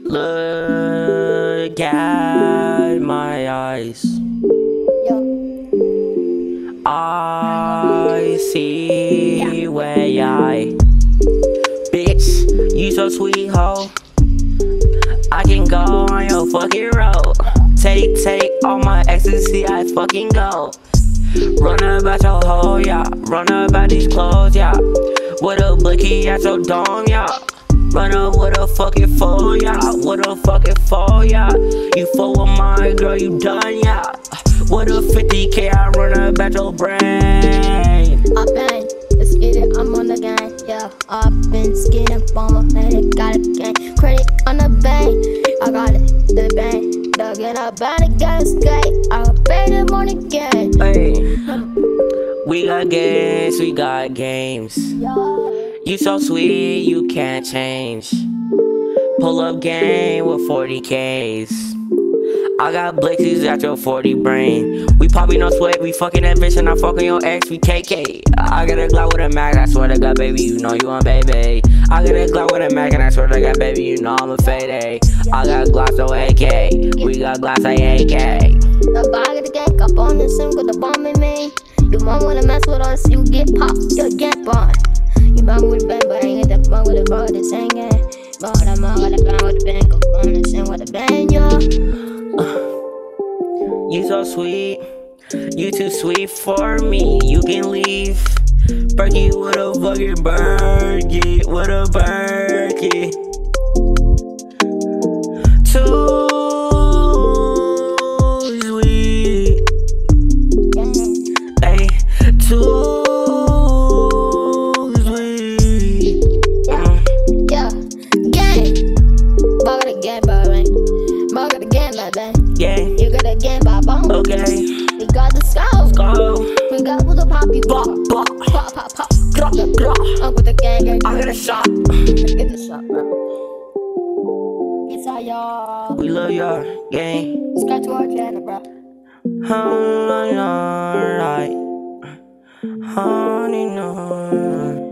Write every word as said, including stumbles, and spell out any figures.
Look at my eyes. I see where I. Bitch, you so sweet, ho. I can go on your fucking road. Take, take all my ecstasy, I fucking go. Run about your hoe, yeah. Run about these clothes, yeah. With a blicky at your dome, yeah. Run up with a fucking fool, yeah. With a fucking fool, yeah. You full with my girl, you done, yeah. With a fifty K, I run up at your brain. I bang, let's get it, I'm on the gang, yeah. I've been skinning bomber, and it got it gang. Credit on the bank, I got it, the bank. Dug in a band, got a skate. I'll pay them on the game. Hey, we got games, we got games. You so sweet, you can't change. Pull up game with forty K's. I got blixies at your forty brain. We popping no sweat, we fucking that bitch and I fucking your ex, we K K. I got a glock with a Mac, I swear to God, baby, you know you want baby. I got a glock with a Mac and I swear to God, baby, you know I'm a fade. I got glocks no A K, we got glocks like A K. The bag of the gang up on the sim with the bomb in me. You mom wanna mess with us, you get popped, you get bought. You mom with the bang, but I ain't get the bang with the bro, this ain't gang. But I'm out with the bang with the bang, up on the sim with the bang, yo. You so sweet, you too sweet for me, you can leave. Berkey with a fucking Berkey, with a Berkey. Too sweet, hey, too sweet. Yeah, yeah, gang. Bug the gang, baby. Bug the gang, baby. Yeah, you got a gang, baby. Okay. We got the scout. Go. We got with the poppy pop, pop, pop, pop, pop. Grop, grop. I'm with the gang, gang. I got a shot. Get the shot, bro. It's all y'all. We love y'all, gang. Subscribe to our channel, bro. Honey, alright. Honey, no.